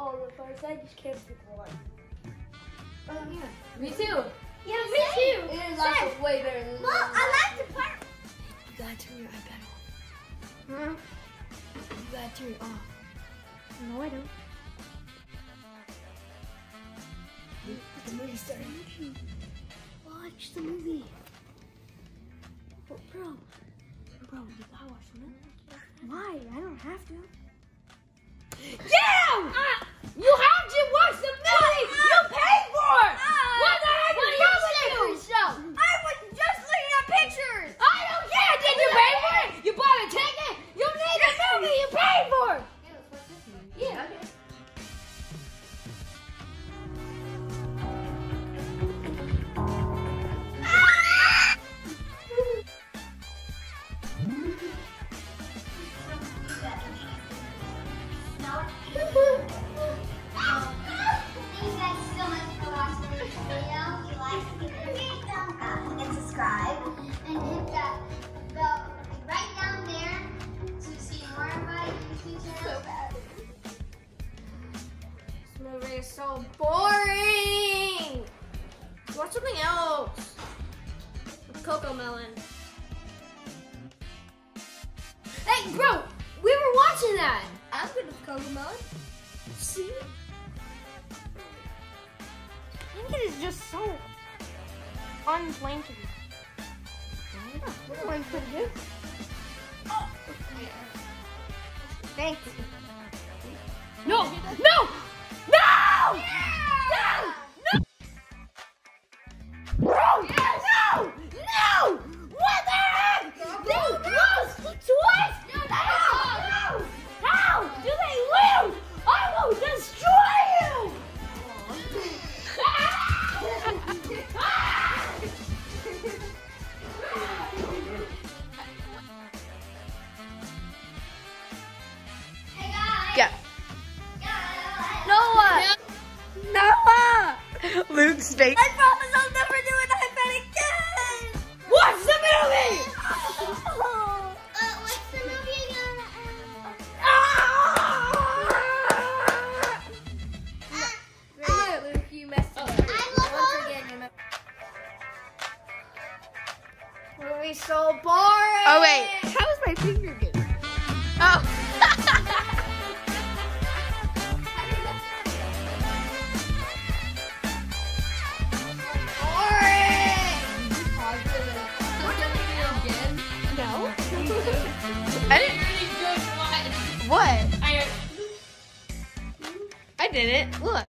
all the parts. I just can't pick one. Yeah. Me too. Yeah, me too. It is also way better than Well, I like the part. You gotta turn your iPad off. Huh? You gotta turn it off. No, I don't. The movie started. Watch the movie. Bro, you gotta watch the movie. Why? I don't have to. Damn! You have to watch the movie! You paid for it! What the heck is wrong with you? I was just looking at pictures. I don't care! Did you pay for it? You bought a ticket? You need the movie you paid for! Yeah. Okay. Subscribe and hit that bell right down there to see more of my YouTube channel. So bad. This movie is so boring. Watch something else. Coco Melon. Hey, bro, we were watching that. I'm good with Coco Melon. See? I think it is just so unplanted. This one's pretty good. Oh. Thanks. No! No! No! No! No! Bro! No! No! What the heck? No! What? How? How do they lose? I will destroy you! Yeah. Noah! Noah! Luke's fake. I promise I'll never do an iPad again. Watch the movie! What's the movie again? Luke, you messed up. Movie's so boring! Oh wait, how is my finger getting? Oh. No. I didn't. What? I did it. Look.